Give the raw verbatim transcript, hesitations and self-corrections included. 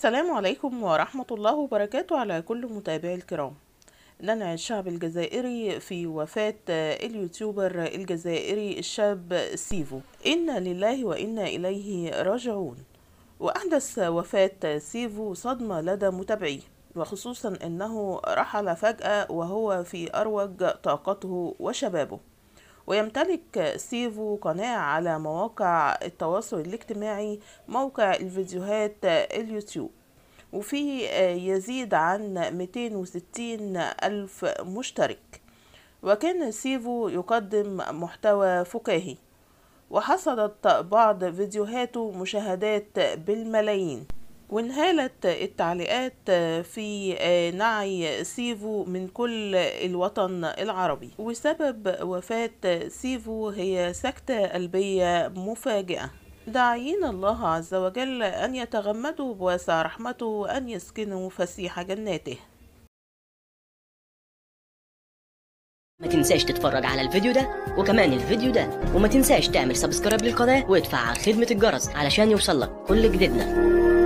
السلام عليكم ورحمة الله وبركاته على كل متابعي الكرام. لنا الشعب الجزائري في وفاة اليوتيوبر الجزائري الشاب سيفو، إنا لله وإنا إليه راجعون. وأحدث وفاة سيفو صدمة لدى متابعيه، وخصوصا أنه رحل فجأة وهو في أروج طاقته وشبابه. ويمتلك سيفو قناة على مواقع التواصل الاجتماعي، موقع الفيديوهات اليوتيوب، وفيه يزيد عن مئتين وستين ألف مشترك. وكان سيفو يقدم محتوى فكاهي، وحصلت بعض فيديوهاته مشاهدات بالملايين، وانهالت التعليقات في نعي سيفو من كل الوطن العربي. وسبب وفاة سيفو هي سكتة قلبية مفاجئة. داعين الله عز وجل أن يتغمدوا بواسع رحمته وأن يسكنوا فسيح جناته. ما تنساش تتفرج على الفيديو ده وكمان الفيديو ده، وما تنساش تعمل سبسكرايب للقناة وتفعل خدمة الجرس علشان يوصلك كل جديدنا.